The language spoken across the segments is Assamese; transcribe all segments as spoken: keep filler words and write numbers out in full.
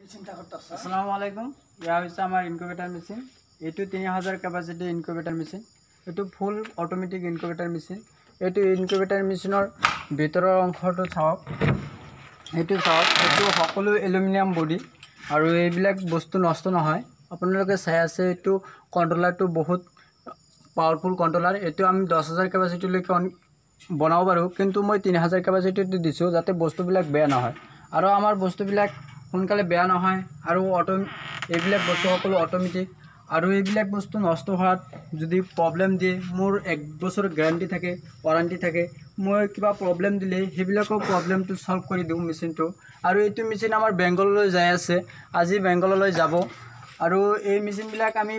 আসসালামু আলাইকুম। ইয়া হৈছে আমাৰ ইনকুবেটাৰ মেচিন। এইটো তিনি হাজাৰ কেপাচিটি ইনকুবেটাৰ মেচিন। এইটো ফুল অটোমেটিক ইনকুবেটাৰ মেচিন। এইটো ইনকুবেটাৰ মেচিনৰ ভিতৰৰ অংশটো চাওক। এইটো চাওক, এইটো সকলো এলুমিনিয়াম বডি আৰু এইবিলাক বস্তু নষ্ট নহয়। আপোনালোকে চাই আছে এইটো কণ্ট্ৰলাৰটো বহুত পাৱাৰফুল কণ্ট্ৰলাৰ। এইটো আমি দহ হাজাৰ কেপাচিটিলৈকে বনাব পাৰোঁ, কিন্তু মই তিনি হাজাৰ কেপাচিটিটো দিছোঁ যাতে বস্তুবিলাক বেয়া নহয় আৰু আমাৰ বস্তুবিলাক সোনকালে বেয়া নহয়। আৰু অটো এইবিলাক বস্তু সকলো অটোমেটিক আৰু এইবিলাক বস্তু নষ্ট হোৱাত যদি প্ৰব্লেম দিয়ে, মোৰ এক বছৰ গেৰাণ্টি থাকে, ৱাৰেণ্টি থাকে। মই কিবা প্ৰব্লেম দিলে সেইবিলাকৰ প্ৰব্লেমটো ছল্ভ কৰি দিওঁ মেচিনটো। আৰু এইটো মেচিন আমাৰ বেংগললৈ যাই আছে, আজি বেংগললৈ যাব। আৰু এই মেচিনবিলাক আমি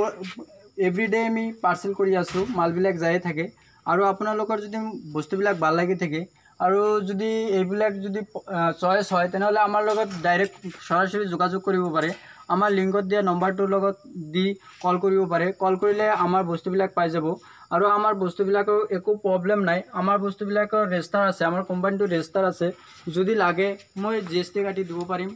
এভৰিডে আমি পাৰ্চেল কৰি আছোঁ, মালবিলাক যায়ে থাকে। আৰু আপোনালোকৰ যদি বস্তুবিলাক ভাল লাগি থাকে আৰু যদি এইবিলাক যদি চইচ হয়, তেনেহ'লে আমাৰ লগত ডাইৰেক্ট সৰাসৰি যোগাযোগ কৰিব পাৰে। আমাৰ লিংকত দিয়া নম্বৰটোৰ লগত দি কল কৰিব পাৰে। কল কৰিলে আমাৰ বস্তুবিলাক পাই যাব। আৰু আমাৰ বস্তুবিলাকৰ একো প্ৰব্লেম নাই। আমাৰ বস্তুবিলাকৰ ৰেজিষ্টাৰ আছে, আমাৰ কোম্পানীটো ৰেজিষ্টাৰ আছে। যদি লাগে মই জি এছ টি কাটি দিব পাৰিম।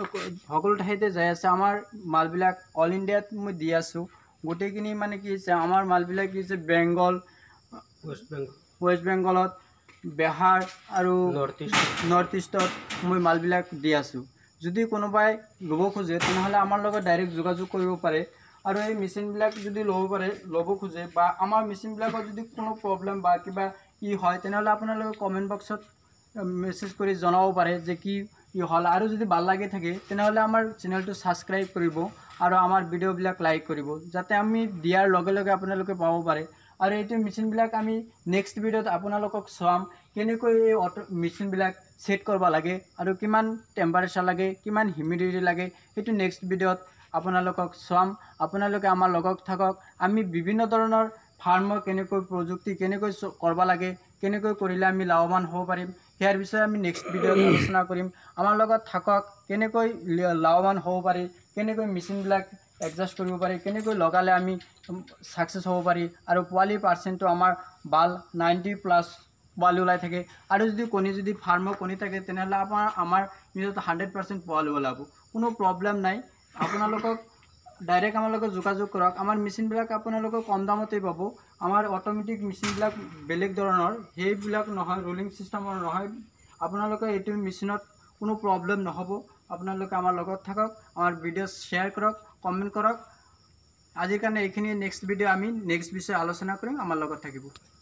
সকলো ঠাইতে যাই আছে আমাৰ মালবিলাক, অল ইণ্ডিয়াত মই দি আছোঁ। গোটেইখিনি মানে কি হৈছে, আমাৰ মালবিলাক কি হৈছে বেংগল, ৱেষ্ট বেংগল ৱেষ্ট বেংগলত, বিহাৰ আৰু নৰ্থ ইষ্ট নৰ্থ ইষ্টত মই মালবিলাক দি আছোঁ। যদি কোনোবাই ল'ব খোজে তেনেহ'লে আমাৰ লগত ডাইৰেক্ট যোগাযোগ কৰিব পাৰে। আৰু এই মেচিনবিলাক যদি ল'ব পাৰে ল'ব খোজে বা আমাৰ মেচিনবিলাকৰ যদি কোনো প্ৰব্লেম বা কিবা ই হয়, তেনেহ'লে আপোনালোকে কমেণ্ট বক্সত মেছেজ কৰি জনাব পাৰে যে কি ই হ'ল। আৰু যদি ভাল লাগি থাকে তেনেহ'লে আমাৰ চেনেলটো ছাবস্ক্ৰাইব কৰিব আৰু আমাৰ ভিডিঅ'বিলাক লাইক কৰিব, যাতে আমি দিয়াৰ লগে লগে আপোনালোকে পাব পাৰে। আৰু এইটো মেচিনবিলাক আমি নেক্সট ভিডিঅ'ত আপোনালোকক চাম, কেনেকৈ এই অটো মেচিনবিলাক ছেট কৰিব লাগে আৰু কিমান টেম্পাৰেচাৰ লাগে, কিমান হিউমিডিটি লাগে, সেইটো নেক্সট ভিডিঅ'ত আপোনালোকক চাম। আপোনালোকে আমাৰ লগত থাকক। আমি বিভিন্ন ধৰণৰ ফাৰ্মৰ কেনেকৈ প্ৰযুক্তি কেনেকৈ কৰিব লাগে, কেনেকৈ কৰিলে আমি লাভৱান হ'ব পাৰিম, ইয়াৰ বিষয়ে আমি নেক্সট ভিডিঅ'ত আলোচনা কৰিম। আমাৰ লগত থাকক। কেনেকৈ লাভৱান হ'ব পাৰি, কেনেকৈ মেচিনবিলাক এডজাষ্ট কৰিব পাৰি, কেনেকৈ লগালে আমি ছাকচেছ হ'ব পাৰি। আৰু পোৱালি পাৰ্চেণ্টটো আমাৰ ভাল, নাইণ্টি প্লাছ পোৱালি ওলাই থাকে। আৰু যদি কণী যদি ফাৰ্মৰ কণী থাকে তেনেহ'লে আপোনাৰ আমাৰ নিজত হাণ্ড্ৰেড পাৰ্চেণ্ট পোৱালি ওলাব, কোনো প্ৰব্লেম নাই। আপোনালোকক ডাইৰেক্ট আমাৰ লগত যোগাযোগ কৰক। আমাৰ মেচিনবিলাক আপোনালোকক কম দামতেই পাব। আমাৰ অট'মেটিক মেচিনবিলাক বেলেগ ধৰণৰ, সেইবিলাক নহয়, ৰোলিং ছিষ্টেমৰ নহয়। আপোনালোকে এইটো মেচিনত কোনো প্ৰব্লেম নহ'ব। আপোনালোকে আমাৰ লগত থাকক, আমাৰ ভিডিঅ' শ্বেয়াৰ কৰক, কমেণ্ট কৰক। আজিৰ কাৰণে এইখিনি। নেক্সট ভিডিঅ' আমি নেক্সট বিষয়ে আলোচনা কৰিম। আমাৰ লগত থাকিব।